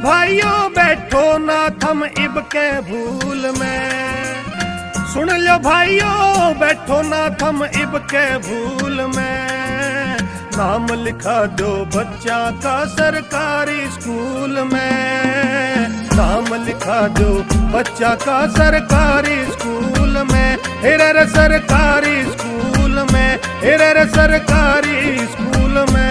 भाइयों बैठो ना थम इब के भूल में। सुन लो भाइयों बैठो ना थम इब के भूल में। नाम लिखा दो बच्चा का सरकारी स्कूल में। नाम लिखा दो बच्चा का सरकारी स्कूल में। हेरे सरकारी स्कूल में, हेरे सरकारी स्कूल में।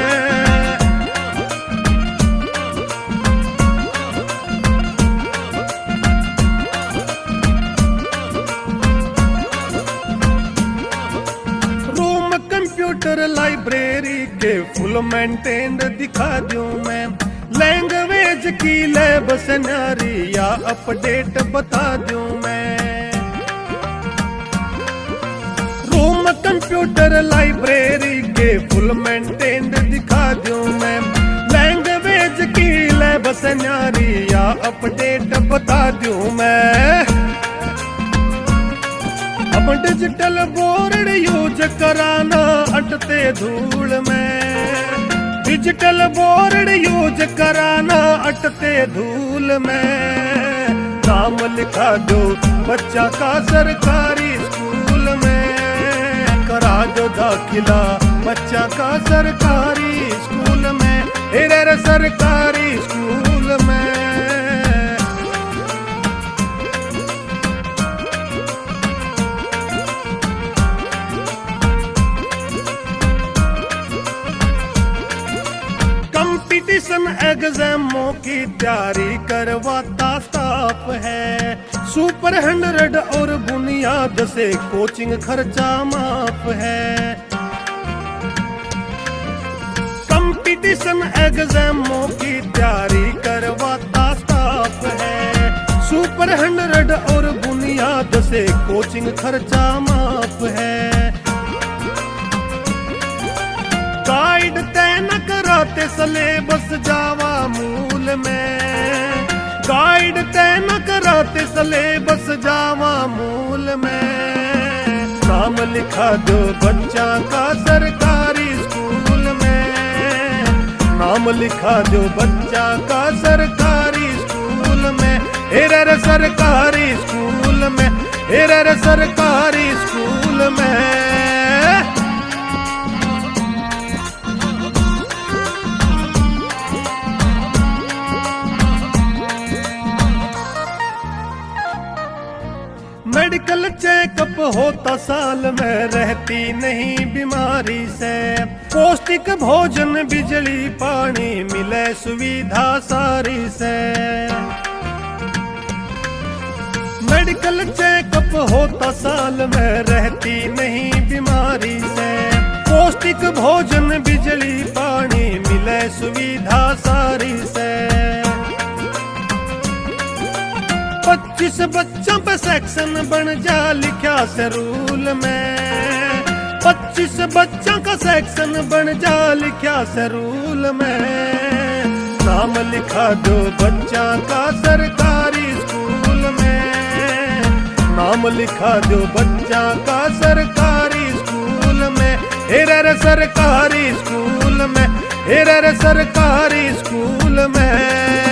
कंप्यूटर लाइब्रेरी के फुल मेंटेन्ड दिखा दूं मैं। लैंग्वेज की लैब से न्यारी या अपडेट बता दूं मैं। रूम कंप्यूटर लाइब्रेरी के फुल मेंटेन्ड दिखा दूं मैं। लैंग्वेज की लैब से न्यारी या अपडेट बता दूं मैं। अब डिजिटल बोर्ड यूज कराना अटते धूल में। डिजिटल बोर्ड यूज कराना अटते धूल में। नाम लिखा दो बच्चा का सरकारी स्कूल में। करा दो दाखिला बच्चा का सरकारी स्कूल में। हेरे सरकारी स्कूल में। कंपटीशन एग्जामों की तैयारी करवाता स्टाफ है। सुपर 100 और बुनियाद से कोचिंग खर्चा माफ है। कंपटीशन एग्जामों की तैयारी करवाता स्टाफ है। सुपर 100 और बुनियाद से कोचिंग खर्चा माफ है। गाइड तय न कराते सिलेबस जावा मूल में। गाइड तय न कराते सिलेबस जावा मूल में। नाम लिखा दो बच्चा का सरकारी स्कूल में। नाम लिखा दो बच्चा का सरकारी स्कूल में। हेरे सरकारी स्कूल में, हेरे सरकारी स्कूल में। मेडिकल चेकअप होता साल में, रहती नहीं बीमारी से। पौष्टिक भोजन बिजली पानी मिले सुविधा सारी से। मेडिकल चेकअप होता साल में, रहती नहीं बीमारी से। पौष्टिक भोजन बिजली पानी मिले सुविधा सारी से। 25 बच्चों पे सेक्शन बन जा लिखा से रूल में। 25 बच्चों का सेक्शन बन जा लिखा से रूल में। नाम लिखा दो बच्चा का सरकारी स्कूल में। नाम लिखा दो बच्चा का सरकारी स्कूल में। हेरे सरकारी स्कूल में, हेरे सरकारी स्कूल में।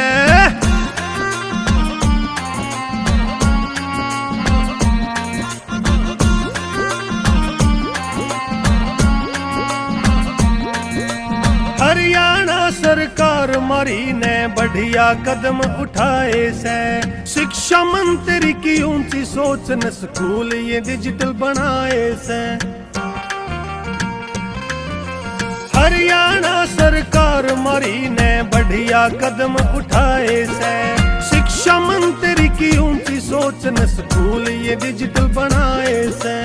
हरियाणा सरकार मारी ने बढ़िया कदम उठाए से। शिक्षा मंत्री की ऊंची सोच ने स्कूल ये डिजिटल बनाए से। हरियाणा सरकार मारी ने बढ़िया कदम उठाए से। शिक्षा मंत्री की ऊंची सोच ने स्कूल ये डिजिटल बनाए से।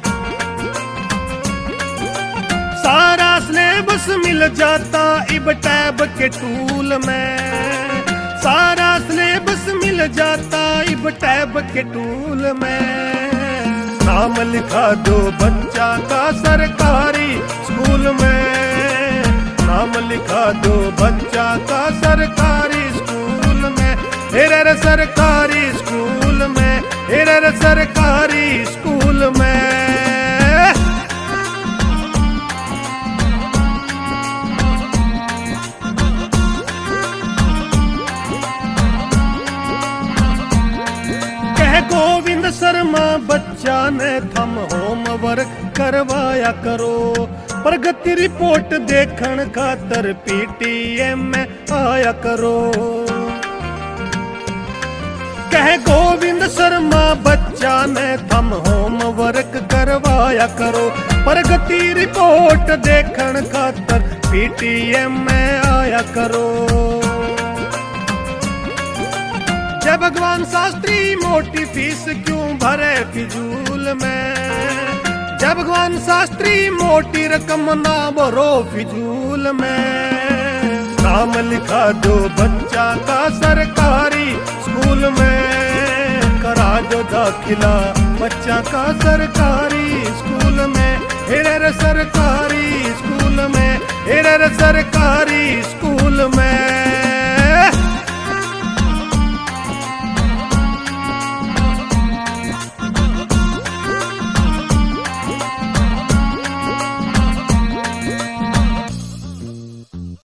सारा सिलेबस मिल जाता इब टैब के टूल में। सारा सिलेबस मिल जाता इब टैब के टूल में। नाम लिखा दो बच्चा का सरकारी स्कूल में। नाम लिखा दो बच्चा का सरकारी स्कूल में। हेरे सरकारी स्कूल में, हेरे सरकारी स्कूल में। शर्मा बच्चा ने थम होमवर्क करवाया करो, प्रगति रिपोर्ट देखण खातर पीटीएम में आया करो। कहे गोविंद शर्मा बच्चा ने थम होमवर्क करवाया करो, प्रगति रिपोर्ट देखण खातर पीटीएम में आया करो। जय भगवान शास्त्री मोटी फीस क्यों भरे फिजूल में, जय भगवान शास्त्री मोटी रकम ना भरो फिजूल में। नाम लिखा दो बच्चा का सरकारी स्कूल में, करा दो दाखिला बच्चा का सरकारी स्कूल में। हेरे सरकारी स्कूल में, हेरे सरकारी